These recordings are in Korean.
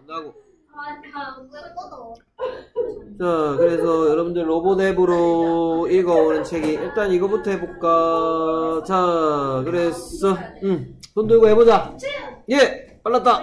한다고. 자, 그래서 여러분들 로봇 앱으로 읽어오는 책이 일단 이거부터 해볼까. 자, 그래서 손 들고 해보자. 예, 빨랐다.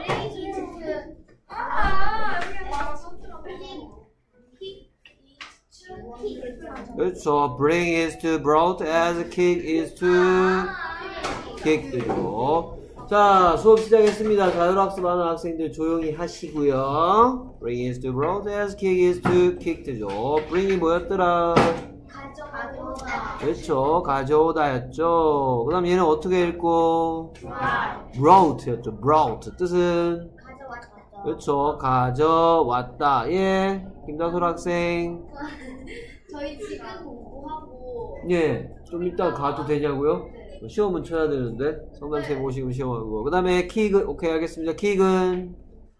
그렇죠. Bring is to brought as kick is to kick 되고. 자, 수업 시작했습니다. 자율학습하는 학생들 조용히 하시고요. Bring is to brought as kick is to kick죠. Bring이 뭐였더라? 가져오다. 그렇죠. 가져오다였죠. 그 다음 얘는 어떻게 읽고? brought였죠. brought. 뜻은? 가져왔다. 그렇죠. 가져왔다. 예. 김다솔 학생. 저희 지금 공부하고. 예. 좀 이따 가도 되냐고요? 시험은 쳐야 되는데 성남쌤 오시고 시험하고. 그 다음에 킥은 오케이 알겠습니다. 킥은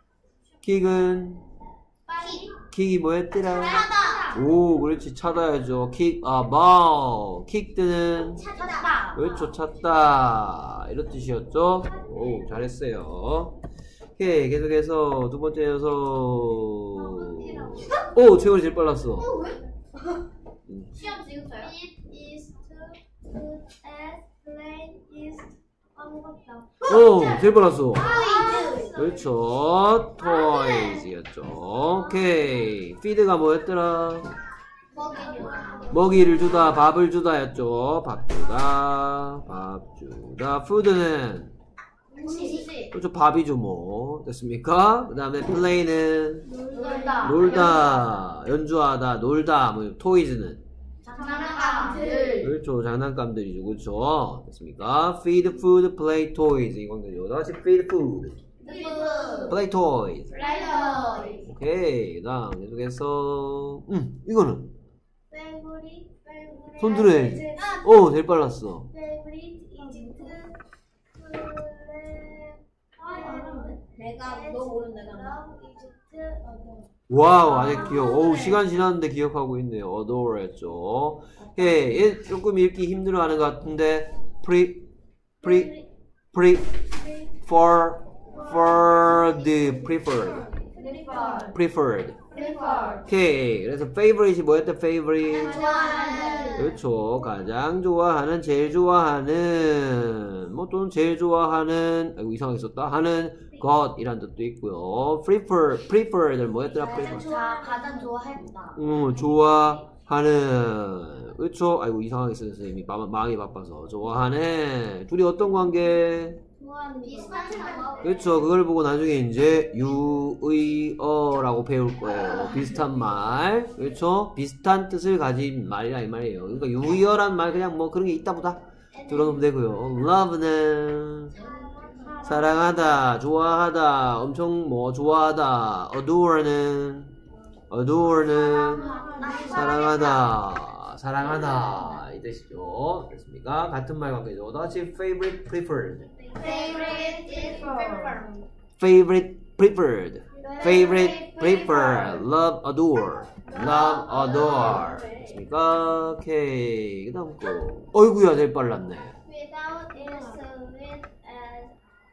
킥이 뭐였더라? 차다. 오 그렇지 찾아야죠. 킥 about 킥드는 찾다. 그렇죠 찾다 이런 뜻이었죠. 오 잘했어요. 오케이 계속해서 두 번째 녀석. 오 재원이 제일 빨랐어. 왜? 시험 지금 쳐요? It is to put as plain is 아무것도. 오 제일 빨랐어. toys. 그렇죠. toys였죠. 오케이. feed가 뭐였더라? 먹이를 주다, 밥을 주다였죠. 밥 주다. food는 그렇죠. 밥이죠 뭐. 됐습니까? 그 다음에 play는 놀다, 연주하다, 놀다. 뭐 toys는 장난감들. 그렇죠. 장난감들이죠. 그렇죠. 됐습니까? feed, food, play, toys. 이건 되죠. 다시 feed, food, play, toys. 오케이. 그 다음 계속해서 이거는 손 들어야지. 오 제일 빨랐어. 내가 너 모르는 내가. 와우 아직 기억. 오 시간 지났는데 기억하고 있네요. adore였죠. 오케이. 얘 조금 읽기 힘들어하는 것 같은데 preferred. 오케이. 그래서 favorite이 뭐였대? favorite. 그렇죠. 가장 좋아하는, 제일 좋아하는, 뭐 또는 제일 좋아하는, 아이고 이상하게 썼다. 하는 것이란 뜻도 있고요. preferred 뭐였더라? 가장 좋아했다. 좋아하는. 그렇죠. 아이고 이상하게 썼어요. 선생님이 마음이 바빠서. 좋아하는. 둘이 어떤 관계? 비슷한 사람. 그렇죠. 그걸 보고 나중에 이제 유의어라고 배울 거예요. 비슷한 말. 그렇죠. 비슷한 뜻을 가진 말이라 이 말이에요. 그러니까 유의어란 말 그냥 뭐 그런 게 있다 보다 들어놓으면 되고요. love는 사랑하다, 좋아하다, 엄청 뭐 좋아하다. adore는 사랑하다 이 뜻이죠. 됐습니까? 같은 말 관계죠. 다시 favorite, preferred. favorite, preferred, love, adore. 됐습니까? 오케이. 그 다음 거. 어이구야, 제일 빨랐네. Without is with as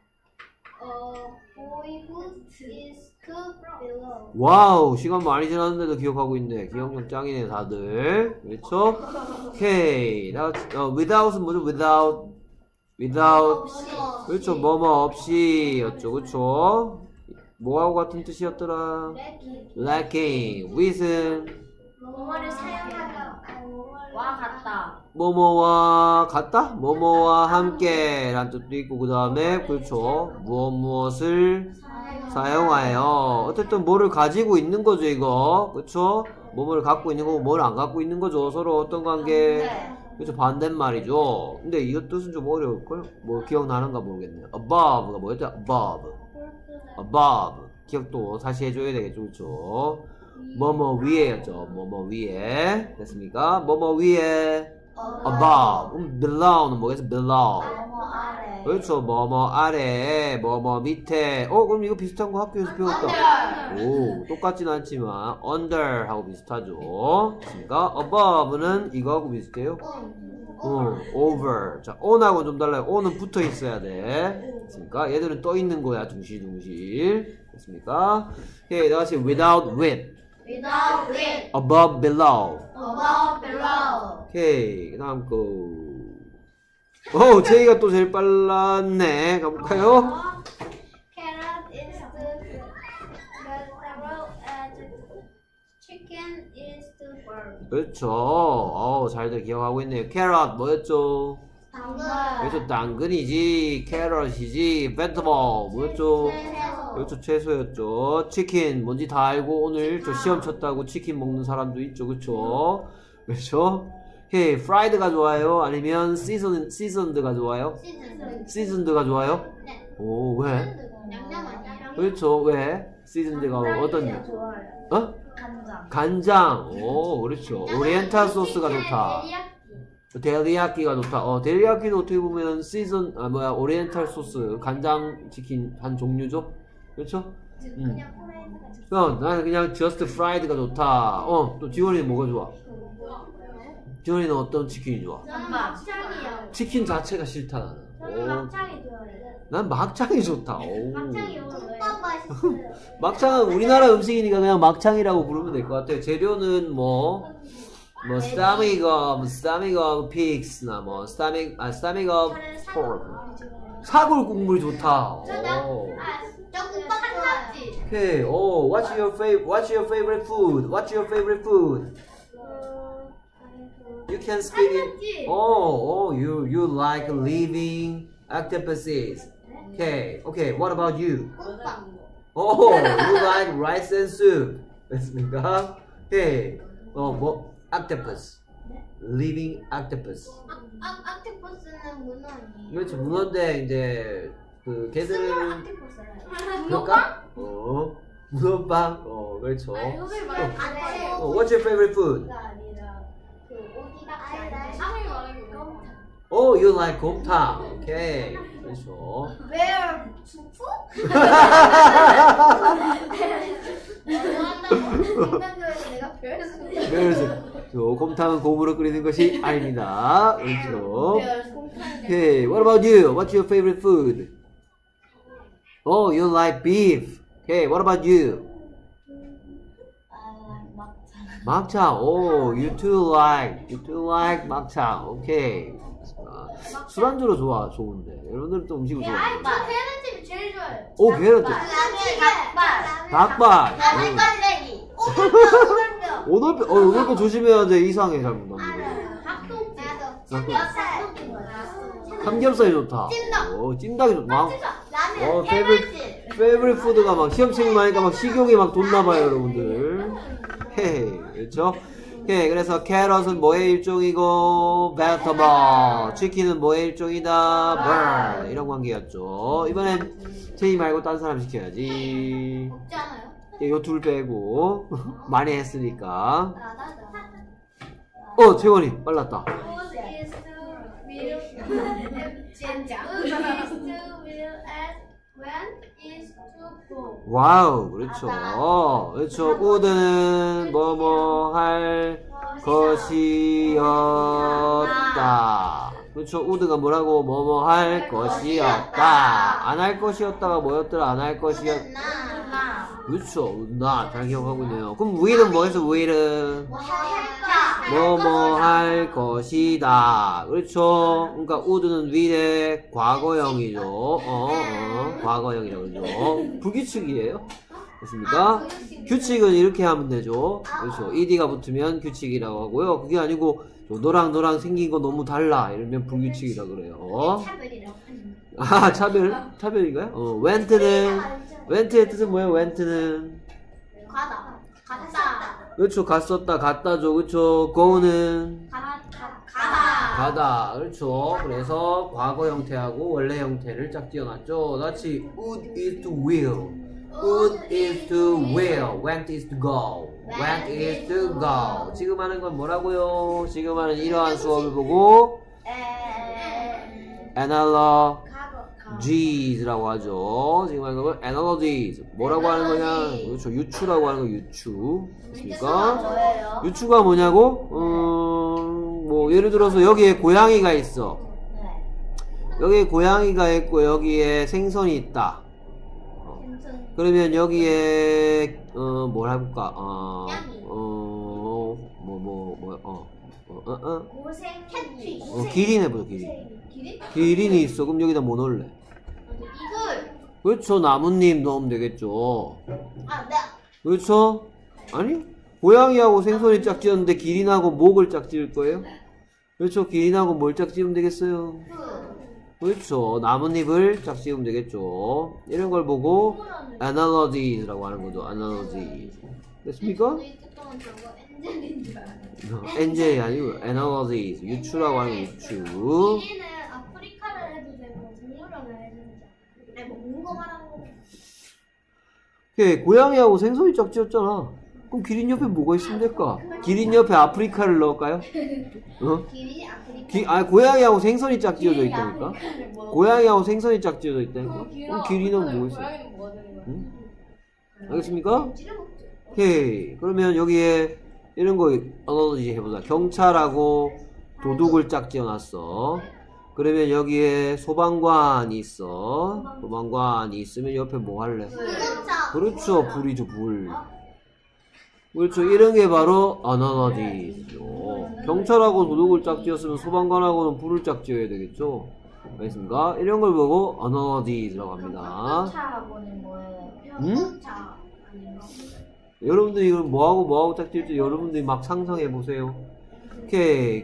boy who is to below. 와우, 시간 많이 지났는데도 기억하고 있네. 기억력 짱이네, 다들. 그렇죠? 오케이. without은 뭐죠? without. 그렇죠. 뭐뭐 없이 였죠. 그렇죠? 뭐하고 같은 뜻이었더라? lacking. with은 뭐뭐를 사용하다. 와 같다. 뭐뭐와 같다? 뭐뭐와 함께 라는 뜻도 있고 그 다음에 그렇죠. 무엇을 사용하여. 어쨌든 뭐를 가지고 있는 거죠 이거. 그렇죠? 뭐뭐를 갖고 있는 거고 뭐를 안 갖고 있는 거죠. 서로 어떤 관계? 그렇죠. 반대말이죠. 근데 이거 뜻은 좀 어려울걸? 뭐 기억나는가 모르겠네. above가 뭐였죠? above. 기억도 다시 해줘야 되겠죠. 그렇죠? 뭐뭐 위에였죠. 뭐뭐 위에. 됐습니까? 뭐뭐 위에 above. below는 뭐겠어? below. 그렇죠. 뭐뭐 아래, 뭐뭐 밑에. 그럼 이거 비슷한 거 학교에서 배웠다. 오, 똑같진 않지만 under 하고 비슷하죠. 됐습니까? above는 이거하고 비슷해요. over. 자, on하고 좀 달라요. on은 붙어 있어야 돼. 됐습니까? 얘들은 떠 있는 거야, 둥실둥실. 됐습니까? 오케이, 다같이 without with. Without with. above below. Above below. 오케이, 그 다음 거. 오, 제이가 또 제일 빨랐네. 가볼까요? Carrot is the vegetable and chicken is the bird. 그렇죠. 잘들 기억하고 있네요. 캐럿 뭐였죠? 당근. 그렇죠. 당근이지. 캐럿이지. vegetable 뭐였죠? 그렇죠. 채소였죠. 치킨 뭔지 다 알고 오늘 저 시험 쳤다고 치킨 먹는 사람도 있죠. 그렇죠. 그렇죠. 오케이. 프라이드가 좋아요? 아니면 시즌드가 좋아요? 시즌드가 좋아요? 네. 오, 왜? 양념 아니야? 그렇죠. 왜? 시즌드가 어떤? 좋아요. 어? 간장. 간장. 오, 그렇죠. 오리엔탈 소스가 좋다. 데리야끼가 좋다. 데리야끼도 어떻게 보면 오리엔탈 소스, 간장 치킨 한 종류죠? 그렇죠? 그냥 프라이드가 나는 그냥 just fried가 좋다. 또 지원이는 뭐가 좋아? 지원이는 어떤 치킨이 좋아? 저는 막창이요. 치킨 자체가 싫다, 나는. 저는 막창이 좋아해요. 난 막창이 좋다. 오. 막창이 국밥 맛있어요. 막창은 우리나라 음식이니까 그냥 막창이라고 부르면 될 것 같아요. 재료는 stomach of pigs나 stomach of pork. 사골 국물 좋다. 저 국밥 한납지. 오케이. What's your favorite food? What's your favorite food? You can speak in. You like living octopuses. Okay. What about you? 국밥. You like rice and soup. 됐습니까? 오케이. octopus. living octopus. octopus는 문어 아니에요? 그렇죠. 문어인데 이제 걔들은 octopus예요. 그럴까? 문어빵. 그렇죠. 여기 말고 What's your favorite food? 아니라 그 오디가 상을 말하는 거. You like 곰탕. 오케이. 그렇죠. Where 수프? 내가 그래서 곰탕은 곰으로 끓이는 것이 아닙니다. 그렇죠. Okay, what about you? What's your favorite food? You like beef. Okay, what about you? 막창. You too like 막창. Okay. 술안주로 좋은데. 여러분들 또 음식을 좋아해요. 저 계란찜이 제일 좋아요. 계란찜. 닭발. 닭발레기. 오돌뼈 조심해야 돼. 이상해, 잘못 나오면. 삼겹살이 좋다. 찜닭이 좋다. favorite food가 막 시험책을 하니까 막 식욕이 막 돋나봐요, 여러분들. 그렇죠? 그래서 캐럿은 뭐의 일종이고, vegetable. 치킨은 뭐의 일종이다, bird. 이런 관계였죠. 이번엔 제이 말고 딴 사람 시켜야지. 없지 않아요? 요 둘 빼고. 많이 했으니까. 재원이 빨랐다. 와우, 그렇죠. would는 뭐뭐 할 것이었다. 그렇죠. would가 뭐라고? 뭐뭐 할 것이었다. 안 할 것이었다가 뭐였더라? 안 할 것이었다. 그렇죠. 잘 기억하고 있네요. 그럼 will은 뭐였어? will은 뭐뭐 할 것이다. 그렇죠. 그러니까 would는 will의 과거형이죠. 과거형이라고 그러죠. 불규칙이에요. 됐습니까? 규칙은 이렇게 하면 되죠. 그렇죠. ed가 붙으면 규칙이라고 하고요. 그게 아니고 너랑 생긴 거 너무 달라 이러면 불규칙이라 그래요. 차별인가요? went의 뜻은 뭐예요? went는 갔다. 그렇죠. 갔었다, 갔다죠. 그렇죠. go는 가다. 그렇죠. 그래서 과거 형태하고 원래 형태를 짝 띄어놨죠. 같이 would is to will. would is to will. went is to go. went is to go. 지금 하는 건 뭐라고요? 지금 하는 이러한 수업을 보고 analogies라고 하죠. 지금 하는 건 analogies. 뭐라고 하는 거냐? 그렇죠. 유추라고 하는 거 유추. 됐습니까? 유추가 뭐냐고? 뭐 예를 들어서 여기에 고양이가 있어. 네. 여기에 고양이가 있고 여기에 생선이 있다. 그러면 여기에 뭘 해볼까? 고생 캣피. 기린 해보자. 기린. 기린이 있어. 그럼 여기다 뭐 넣을래? 이걸. 그렇죠. 나뭇잎 넣으면 되겠죠. 아, 네. 그렇죠? 아니? 고양이하고 생선이 짝지었는데 기린하고 목을 짝지을 거예요? 그렇죠. 기린하고 뭘 짝지으면 되겠어요? 그렇죠. 나뭇잎을 짝지으면 되겠죠. 이런 걸 보고 analogies라고 하는 거죠. analogies. 됐습니까? 엔젤인 줄 알았어요. 엔젤이 아니고 analogies. 유추라고 하는 거 유추. 기린은 아프리카를 해도 되고 동물원을 해도 되죠. 아니 뭐 먹는 거 말하는 거. 오케이. 고양이하고 생선이 짝지었잖아. 그럼 기린 옆에 뭐가 있으면 될까? 기린 옆에 아프리카를 넣을까요? 어? 기린이 아프리카. 아니 고양이하고 생선이 짝지어져 있다니까? 고양이하고 생선이 짝지어져 있다니까? 그럼 기린은 뭐 있어? 응? 알겠습니까? 오케이. 그러면 여기에 이런 거 어너지 해보자. 경찰하고 도둑을 짝지어놨어. 그러면 여기에 소방관이 있어. 소방관이 있으면 옆에 뭐 할래? 그렇죠. 불이죠. 불. 그렇죠. 이런 게 바로 어너지죠. 경찰하고 도둑을 짝지었으면 소방관하고는 불을 짝지어야 되겠죠. 알겠습니까? 이런 걸 보고 어너지라고 합니다. 차하고는 뭐예요? 응? 차 아닌가? 여러분들이 이걸 뭐하고 짝지을지 여러분들이 막 상상해 보세요. 오케이.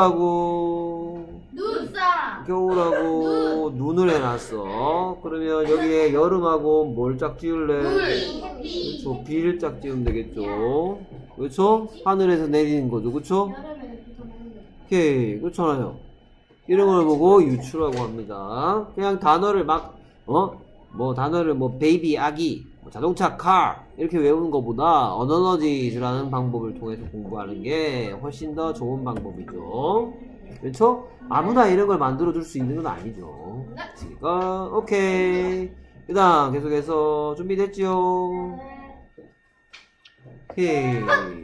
겨울하고 눈을 해놨어. 그러면 여기에 여름하고 뭘 짝지을래? 그렇죠. 비를 짝지으면 되겠죠. 그렇죠? 하늘에서 내리는 거죠. 그렇죠? 오케이. 그렇잖아요. 이런 걸 보고 유추라고 합니다. 그냥 단어를 단어를 베이비, 아기, 자동차, car 이렇게 외우는 것보다 어너지라는 방법을 통해서 공부하는 게 훨씬 더 좋은 방법이죠. 그렇죠? 아무나 이런 걸 만들어 줄 수 있는 건 아니죠. 그러니까 오케이. 그다음 계속해서 준비됐지요? 오케이.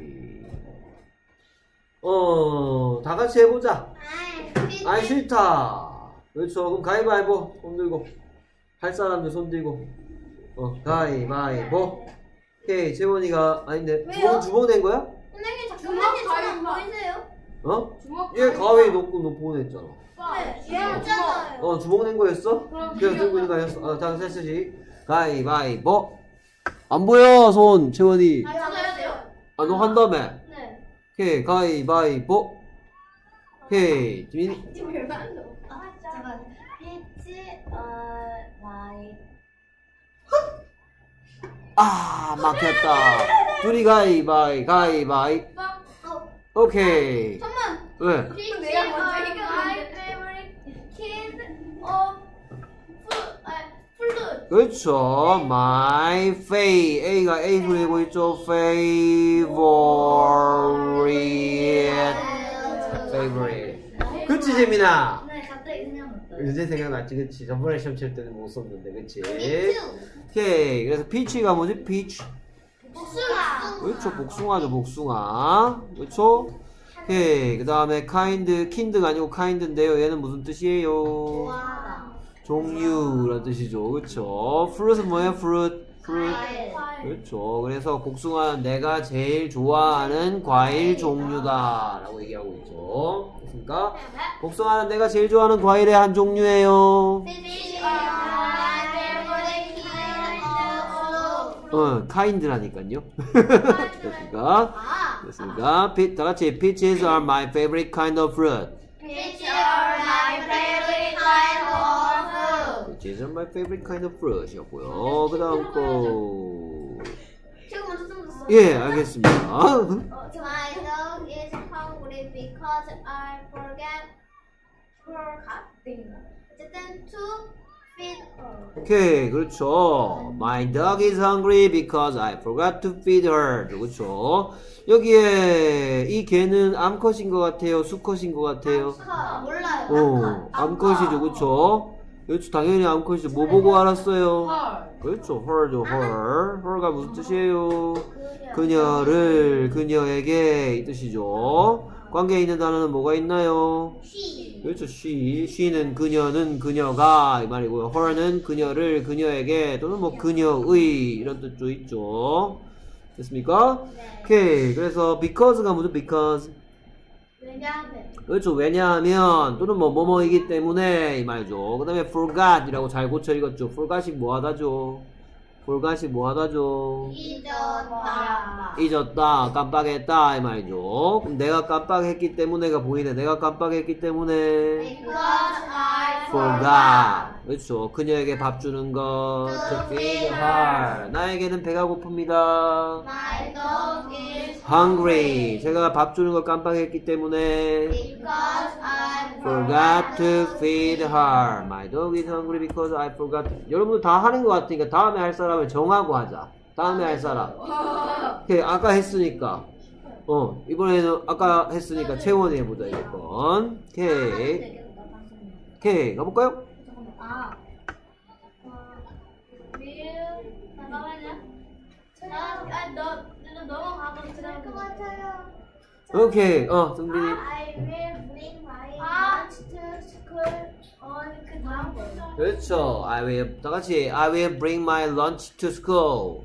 다 같이 해보자. 아이 싫다. 그렇죠. 그럼 가위바위보. 손 들고. 할 사람들 손 들고. 가위바위보. 오케이. 재원이가 아닌데 주먹 낸 거야? 선생님 저만 보이세요? 얘 가위 놓고 보냈잖아. 네, 얘 했잖아요. 주먹 낸 거였어? 그냥 들고 있는 거였어. 자, 셋이 가위바위보. 안 보여 손 재원이. 저도 해야 돼요? 너 한다며. 네. 오케이. 가위바위보. 오케이. 지민이. 지금 얼마 안 돼? 잠깐. 피치 마이. 막혔다. 둘이 가위바위. 오케이. 잠깐만. 왜? 피치 my favorite kid of fruit. 그렇죠. My A가 A 소리 내고 있죠. favorite. 그치 재민아? 네, 갑자기 생각났어요. 이제 생각났지. 그치. 저번에 시험 칠 때는 못 썼는데. 그치. 피치. 오케이. 그래서 peach가 뭐지? peach. 복숭아. 그렇죠. 복숭아죠. 복숭아. 그렇죠. 오케이. 그 다음에 kind가 아니고 kind인데요. 얘는 무슨 뜻이에요? 좋아하다. 종류란 뜻이죠. 그렇죠. fruit은 뭐예요? fruit. 과일. 그렇죠. 그래서 복숭아는 내가 제일 좋아하는 과일 종류다 라고 얘기하고 있죠. 됐습니까? 복숭아는 내가 제일 좋아하는 과일의 한 종류예요. Fish are my favorite kind of fruit. kind라니까요. 됐습니까? 됐습니까? 다 같이 peaches are my favorite kind of fruit. Peach are my favorite kind of fruit. Peaches are my favorite kind of fruit이었고요. 그 다음 거. 제가 먼저 써줬어요. 예, 알겠습니다. My dog is hungry because I forgot. 어쨌든 to feed her. 오케이, 그렇죠. My dog is hungry because I forgot to feed her. 그렇죠. 여기에 이 개는 암컷인 것 같아요? 수컷인 것 같아요? 몰라요. 암컷이죠, 그렇죠. 그렇죠, 당연히 암컷이죠. 뭐 보고 알았어요? 그렇죠, her죠, her. her가 무슨 뜻이에요? 그녀에게 이 뜻이죠. 관계에 있는 단어는 뭐가 있나요? she. 그렇죠. she는 그녀는 그녀가 이 말이고요. her는 그녀를 그녀에게 또는 뭐 그녀의 이런 뜻도 있죠. 됐습니까? 네. 오케이. 그래서 because가 뭐죠? because. 왜냐하면. 그렇죠. 왜냐하면 또는 뭐 뭐뭐이기 때문에 이 말이죠. 그 다음에 forgot이라고 잘 고쳐 읽었죠. forgot이 뭐하다죠? forgot이 뭐하다죠? 잊었다. 잊었다, 깜빡했다 이 말이죠. 그럼 내가 깜빡했기 때문에가 보이네. 내가 깜빡했기 때문에 Because I forgot. 그렇죠. 그녀에게 밥 주는 것. To feed her. 나에게는 배가 고픕니다. My dog is Hungry. 제가 밥 주는 걸 깜빡했기 때문에 because I forgot to feed her. My dog is hungry because I forgot. 여러분들 다 하는 것 같으니까 다음에 할 사람을 정하고 하자. 다음에 할 사람. 오케이, 아까 했으니까. 이번에는 아까 했으니까 채원이 해보자, 이번. 오케이, 가볼까요? 잠깐만요. 너 넘어가고 들어갈 것 같아요. 오케이, 정빈이. I will bring my lunch to school on 그 다음 거. 그렇죠. 다 같이. I will bring my lunch to school.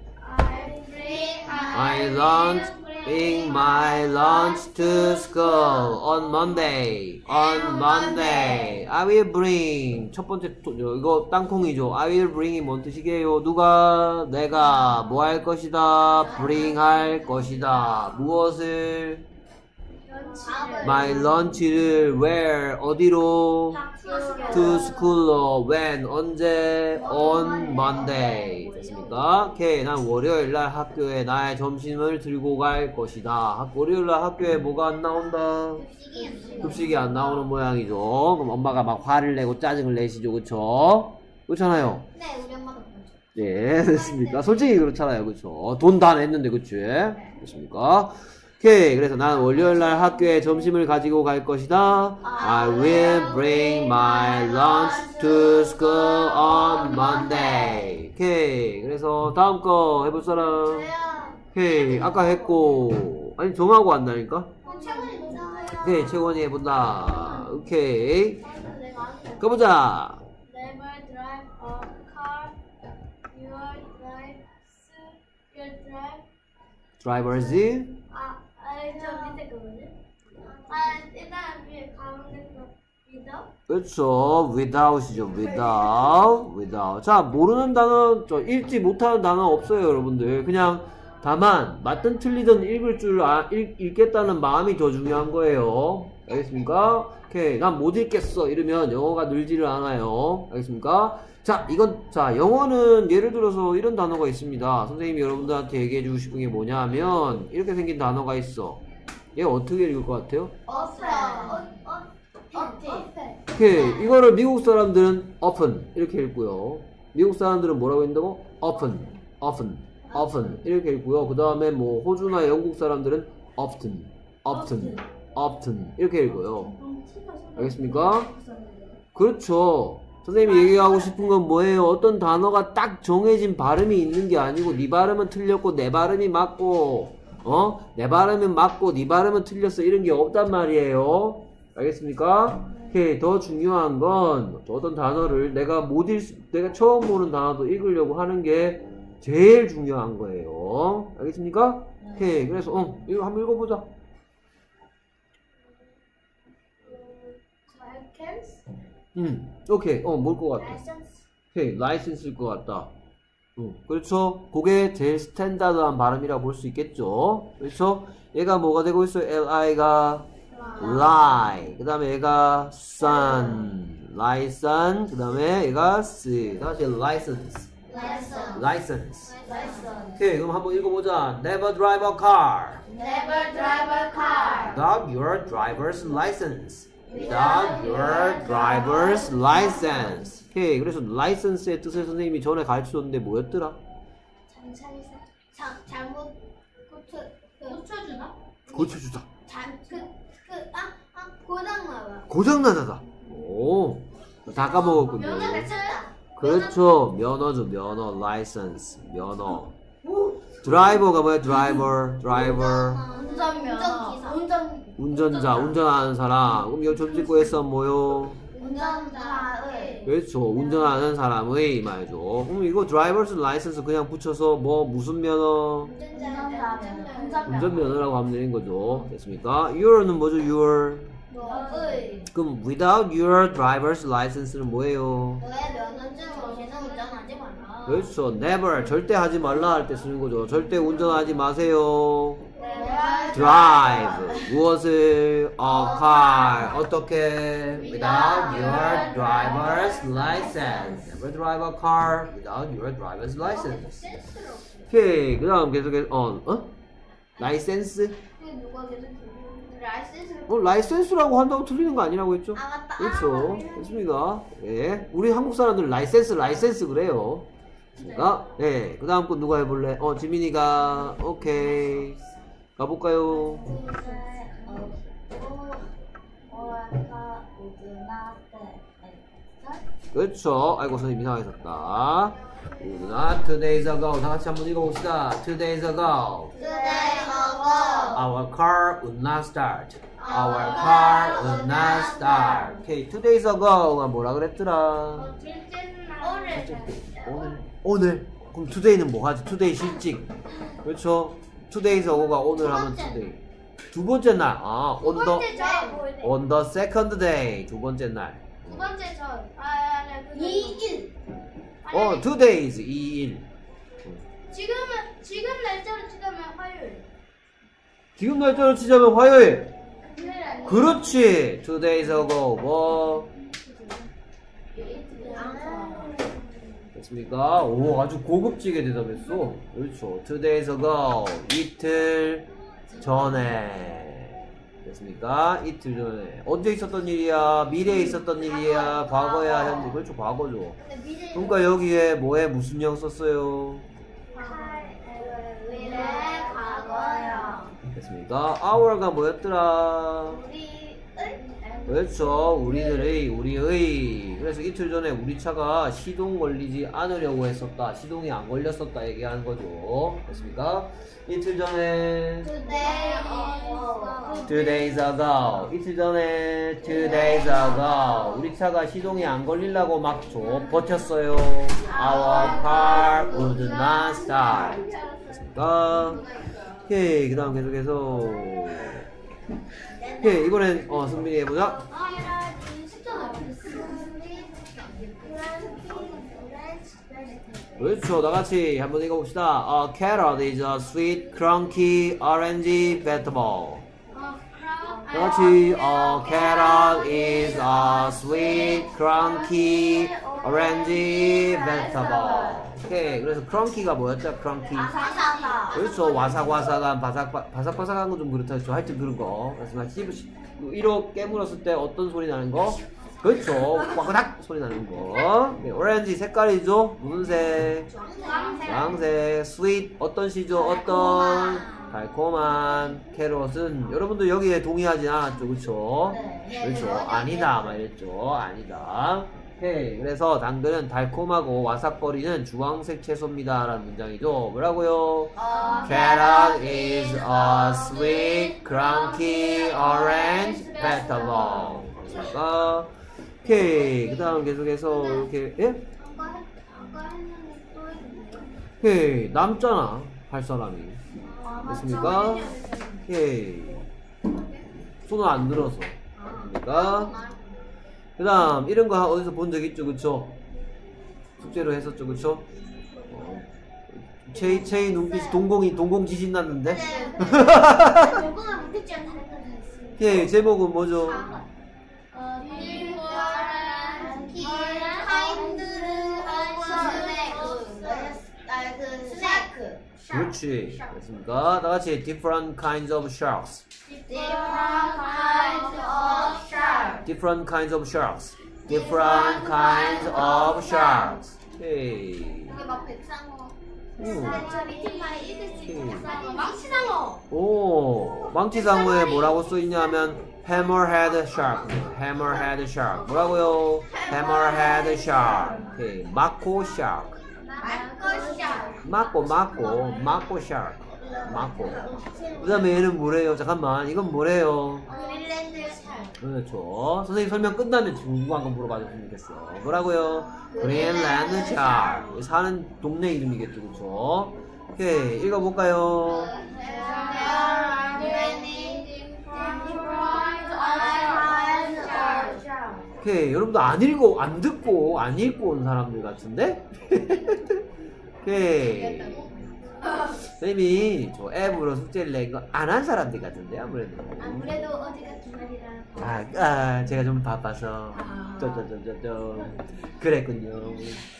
I bring my lunch to school on Monday. On Monday. I will bring. 첫 번째, 이거 땅콩이죠. I will bring이 뭔 뜻이게요? 누가, 내가, 뭐 할 것이다? bring 할 것이다. 무엇을? My lunch를 where? 어디로? To school로 when? 언제? On Monday. 됐습니까? 오케이. 난 월요일날 학교에 나의 점심을 들고 갈 것이다. 월요일날 학교에 뭐가 안 나온다? 급식이 안 나오는 모양이죠. 그럼 엄마가 막 화를 내고 짜증을 내시죠. 그쵸? 그렇잖아요. 네, 우리 엄마도 그렇죠. 예, 됐습니까? 솔직히 그렇잖아요. 그쵸? 돈 다 냈는데, 그치? 됐습니까? 오케이. 그래서 난 월요일날 학교에 점심을 가지고 갈 것이다. I will bring my lunch to school on Monday. 오케이. 그래서 다음 거 해볼 사람. 저요. 오케이. 아까 했고. 아니, 정하고 한다니까? 최근에 노사요. 오케이. 채원이 해본다. 오케이. 내가 안 돼. 가보자. Never drive a car. Your drive. Drivers. 저 밑에 거거든. 일단 위에 가운데 거 믿어. 그렇죠. without이죠. without. 자, 모르는 단어, 읽지 못하는 단어 없어요, 여러분들. 그냥 다만 맞든 틀리든 읽을 줄 읽겠다는 마음이 더 중요한 거예요. 알겠습니까? 오케이. 난 못 읽겠어. 이러면 영어가 늘지를 않아요. 알겠습니까? 자, 영어는 예를 들어서 이런 단어가 있습니다. 선생님이 여러분들한테 얘기해 주고 싶은 게 뭐냐 하면 이렇게 생긴 단어가 있어. 얘 어떻게 읽을 것 같아요? 오케이. 이거를 미국 사람들은 often 이렇게 읽고요. 미국 사람들은 뭐라고 읽는다고? often 이렇게 읽고요. 그 다음에 뭐 호주나 영국 사람들은 often 이렇게 읽어요. 알겠습니까? 그렇죠. 선생님이 얘기하고 싶은 건 뭐예요? 어떤 단어가 딱 정해진 발음이 있는 게 아니고 네 발음은 틀렸고 내 발음이 맞고 내 발음은 맞고 네 발음은 틀렸어 이런 게 없단 말이에요. 알겠습니까? 오케이. 더 중요한 건 어떤 단어를 내가 처음 보는 단어도 읽으려고 하는 게 제일 중요한 거예요. 알겠습니까? 오케이. 그래서 이거 한번 읽어보자. 오케이. 뭘 것 같아? 오케이. 라이센스일 것 같다. 그렇죠. 그게 제일 스탠다드한 발음이라고 볼 수 있겠죠. 그렇죠. 얘가 뭐가 되고 있어요? li가 lie. 그 다음에 얘가 sun. license. 그 다음에 얘가 다시 license. 오케이. 그럼 한번 읽어보자. Never drive a car. Without your driver's license. 오케이. 그래서 license의 뜻을 선생님이 전에 가르쳐줬는데 뭐였더라? 잘못 고쳐주나? 고쳐주다. 고장나다. 고장나다다. 오, 다 까먹었군요. 면허 냈다. 그렇죠. 면허죠. 면허, license, 면허. 드라이버가 뭐야? 드라이버. 운전자, 운전하는 사람. 그럼 여기 조직구에 써 뭐요? 운전자의 그렇죠. 운전하는 사람의 말이죠. 그럼 이거 driver's license 그냥 붙여서 뭐 무슨 면허? 운전면허라고 하면 되는 거죠. 됐습니까? Your는 뭐죠? Your. 너의 그럼 without your driver's license는 뭐예요? 너의 면허증으로 걔는 운전하지 마라. 그렇죠. never. 절대 하지 말라 할 때 쓰는 거죠. 절대 운전하지 마세요. drive. 무엇을? a car. 어떻게? without your driver's license. never drive a car without your driver's license. 오케이. 그 다음 계속해서 라이센스? 누가 계속 라이센스를 라이센스라고 한다고 틀리는 거 아니라고 했죠? 아 맞다. 그렇죠. 됐습니다. 예. 우리 한국 사람들 라이센스 그래요. 됐습니까? 예. 그 다음 거 누가 해볼래? 지민이가. 오케이. 가볼까요? 그렇죠. 아이고, 선생님 이상하게 썼다. 우리가 2 days ago. 다 같이 한번 읽어봅시다. 2 days ago. Our car would not start. Our car would not start. 오케이. 2 days ago가 뭐라 그랬더라? 오늘. 그럼 today는 뭐 하지? today 실직. 그렇죠. 2 days ago가 오늘 하면 today. 두 번째 날. on the second day. 두 번째 날. 두 번째 전. 2일. 2 days. 2일. 지금 날짜로 치자면 화요일. 지금 날짜로 치자면 화요일. 금요일 아니에요? 그렇지. 2 days ago. 뭐? 됐습니까? 오, 아주 고급지게 대답했어. 그렇죠. 2 days ago. 이틀 전에. 됐습니까? 이틀 전에. 언제 있었던 일이야? 미래에 있었던 일이야? 과거야? 현재? 그렇죠. 과거죠. 그러니까 여기에 뭐에 무슨 형 썼어요? 미래 과거요. 됐습니까? our가 뭐였더라? 그렇죠. 우리의. 그래서 이틀 전에 우리 차가 시동 걸리지 않으려고 했었다. 시동이 안 걸렸었다 얘기하는 거죠. 됐습니까? 이틀 전에 2 days ago. 이틀 전에 2 days ago. 우리 차가 시동이 안 걸리려고 막 버텼어요. Our car would not start. 됐습니까? 오케이. 그 다음 계속해서 오케이. 이번엔 승민이 해보자. 그렇죠. 다같이 한번 읽어봅시다. A carrot is a sweet, crunchy, orangey vegetable. 다같이 A carrot is a sweet, crunchy, orangey vegetable. 오케이. 그래서 crunchy가 뭐였죠? crunchy. 그렇죠. 와삭와삭한 바삭바삭한 거 좀 그렇다 했죠. 하여튼 그런 거. 그래서 이로 깨물었을 때 어떤 소리 나는 거? 그렇죠. 꽉꽉 소리 나는 거. 네, 오렌지 색깔이죠. 무슨 색? 주황색. 스윗 어떤 시죠? 어떤 달콤한 캐럿은 여러분들 여기에 동의하지 않았죠, 그렇죠? 그렇죠. 아니다, 말했죠. 아니다. 오케이. 그래서 당근은 달콤하고 와삭거리는 주황색 채소입니다라는 문장이죠. 뭐라고요? Carrot is a sweet, crunchy, orange vegetable. 그러니까 오케이. 그 다음 계속해서 이렇게 예? 오케이. 남잖아 할 사람이. 됐습니까? 오케이. 손을 안 들어서. 됐습니까? 그 다음 이런 거 어디서 본 적 있죠, 그쵸? 숙제로 했었죠, 그쵸? 체이 눈빛이 동공 지진 났는데? 예, 제목은 뭐죠? 그렇지. 됐습니까? 다같이 different kinds of sharks. Different kinds of sharks. Different kinds of sharks. 오케이. 이게 막 백상어. 망치상어. 오, 망치상어에 뭐라고 써있냐면 hammerhead shark. hammerhead shark. 뭐라고요? hammerhead shark. 오케이. mako shark. 마코샤. mako shark. 맞고. 그 다음에 얘는 뭐래요? 잠깐만, 이건 뭐래요? 그린랜드 샤크. 그렇죠. 선생님 설명 끝나면 궁금한 거 물어봐줬으면 좋겠어. 뭐라고요? 그린랜드 샤크. 사는 동네 이름이겠죠, 그렇죠? 오케이, 읽어볼까요? There are many different kinds of sharks. 오케이, 여러분도 안 읽고, 안 듣고, 안 읽고 온 사람들 같은데? 오케이. 선생님이 저 앱으로 숙제를 낸 거 안 한 사람들 같은데, 아무래도. 아무래도 어제가 주말이라. 제가 좀 바빠서. 그랬군요.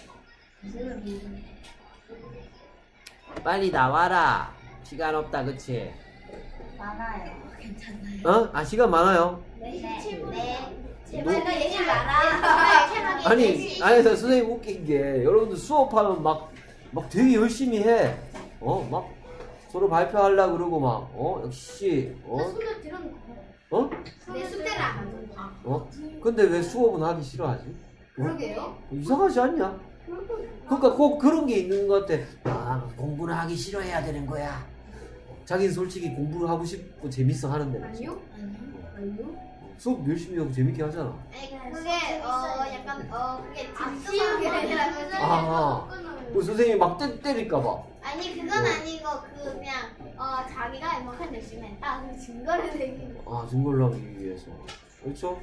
빨리 나와라. 시간 없다, 그치? 많아요. 괜찮아요. 어? 시간 많아요? 네. 제발 내지 마라. 아니, 선생님 웃긴 게, 여러분들 수업하면 막 되게 열심히 해. 막 서로 발표하려고 그러고 막, 역시, 수업 들은 내 숙제를 안 하는 근데 왜 수업은 하기 싫어하지? 그러게요. 이상하지 않냐? 그러니까 꼭 그런 게 있는 것 같아. 공부는 하기 싫어해야 되는 거야. 자기는 솔직히 공부를 하고 싶고 재밌어 하는데. 아니요. 수업 열심히 하고 재밌게 하잖아. 그게 약간 그게 뒷수업이 아니라 선생님이 막 때릴까봐. 아니 그건 아니고 그냥 자기가 이만큼 열심히 했다 그 증거를 내기. 증거를 하기 위해서. 그렇죠?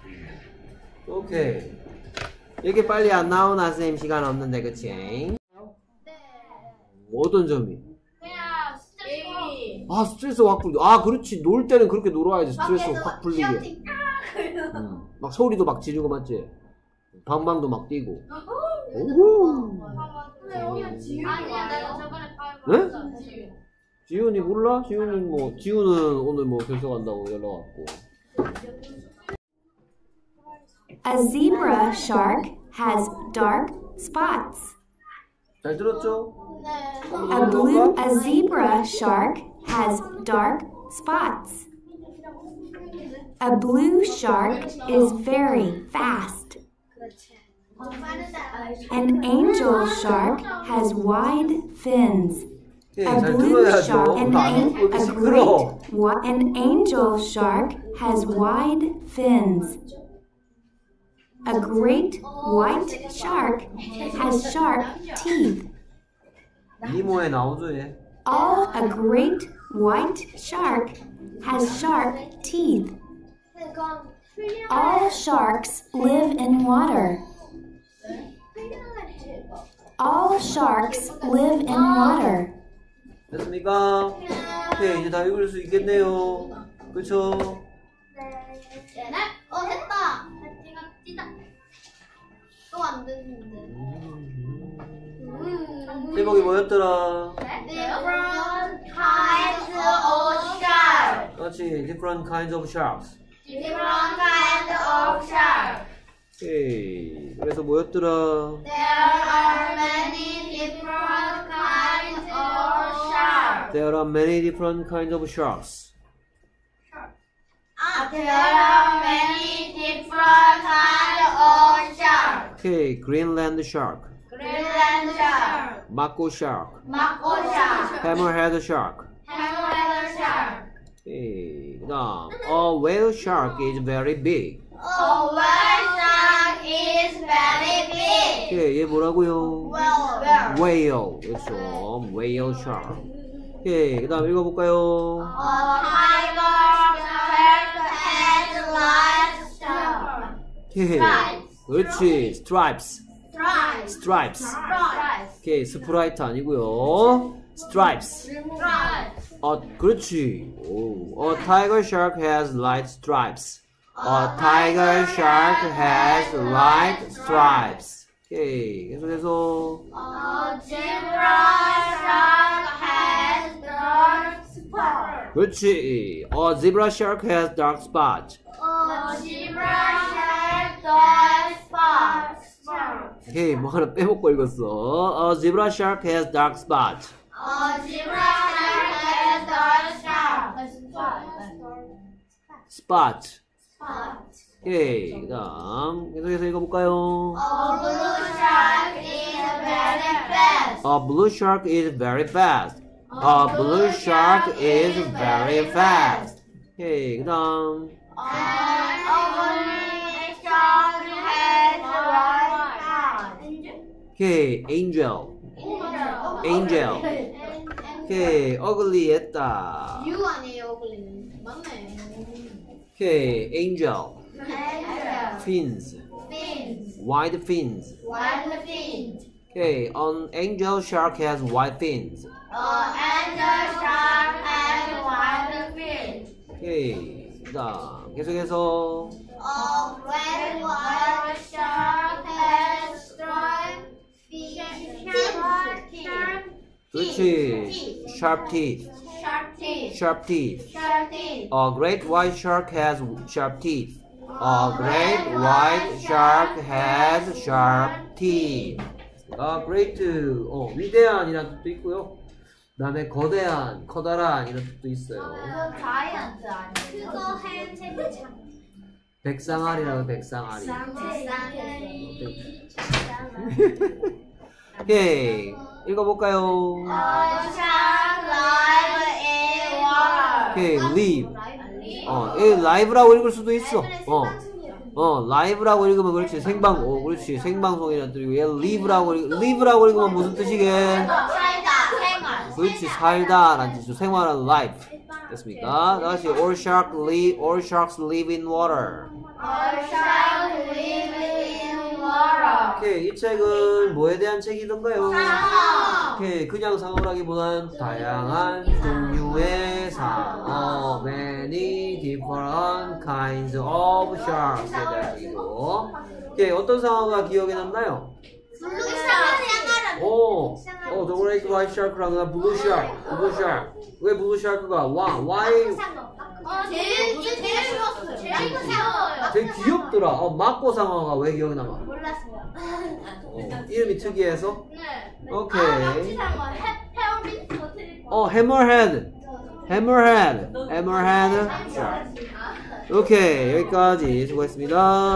오케이. 이렇게 빨리 안 나오나 선생님 시간 없는데 그치? 네. 어떤 점이? 그냥 스트레스. 스트레스 확 풀기. 그렇지. 놀 때는 그렇게 놀아야지. 스트레스 확 풀리게. 막 소리도 막 지르고 맞지? 방방도 막 뛰고. 오호. 아니야 내가 저번에 네? 지훈이 몰라? 지훈은 오늘 뭐 결석 한다고 연락 왔고. A zebra shark has dark spots. 잘 들었죠? A zebra shark has dark spots. A blue shark is very fast. An angel shark has wide fins. A 잘 blue 들어야죠. shark, 시끄러워. an angel shark has wide fins. A great white shark has sharp teeth. 니모에 나오죠 얘. A great white shark has sharp teeth. All sharks live in water. All sharks live in water. 됐습니까? 오케이, 이제 다 읽을 수 있겠네요. 그쵸? 됐다. 찌다. 또 안 됐는데. 제목이 뭐였더라? Different kinds of sharks. 그렇지, different kinds of sharks. Different kinds of sharks. 오케이, 그래서 뭐였더라? There are many different kinds of sharks. There are many different kinds of sharks. There are many different kinds of sharks. 오케이, Greenland shark, Greenland shark, Mako shark, Mako shark, Hammerhead shark. Hammerhead shark. 오케이, 그다음, a whale shark is very big. A whale shark is very big. 오케이, 얘 뭐라고요? Whale, 그렇죠, whale shark. 오케이, 그다음 읽어볼까요? A tiger shark has light 오케이, 그렇지, stripes, stripes. stripes. Stripes. 오케이, 스프라이트 아니고요, stripes. Stripes. 그렇지. A tiger shark has light stripes. A tiger shark has light stripes. 오케이, 계속해서. A zebra shark has dark spots. 그렇지. A zebra shark has dark spots. A zebra has dark spots. 오케이, 뭐 하나 빼먹고 읽었어. A zebra shark has dark spots. A zebra shark has dark Spot. spots. 오케이, 그다음 계속해서 읽어볼까요? A blue shark is very fast. A blue shark is very fast. A blue shark is very fast. 오케이, 그 다음. 오케이, angel. 오케이, ugly 했다. 유 아니에요, 어글리는. 맞네. 오케이, angel. fins. Wide fins. Okay, an angel shark has white fins. Okay, 자, 계속해서. 그렇지. Sharp teeth. Sharp teeth. A great white shark has sharp teeth. A great white shark has sharp teeth. great, 위대한이라는 뜻도 있고요. 그다음에 거대한, 커다란 이런 뜻도 있어요. 자이언트 아니에요? 그거 햄체크 참. 백상아리라고 백상아리. 오케이, 읽어볼까요? 오케이, live. live라고 읽을 수도 있어. live라고 읽으면 그렇지. 생방, 그렇지. 생방송이라는 뜻이고, 얘 live라고 읽으면 무슨 뜻이게? 살다, 생활. 그렇지, 살다라는 뜻이죠. 생활은 life. 됐습니까? 다시, all sharks live in water. 오케이, 이 책은 뭐에 대한 책이던가요? 오케이, 그냥 상어라기보단 다양한 종류의 상어, many different kinds of sharks에 대한 책이고. 오케이, 어떤 상어가 기억에 남나요? the great white shark랑 blue shark. 왜 blue shark가? why? 제일 좋았어요. 제일 귀여워요. 되게 귀엽더라. 막고 상어가 왜 기억에 남아? 몰랐어요. 이름이 특이해서? 네. 오케이. 헤어빈 hammerhead shark. 오케이, 여기까지 수고했습니다.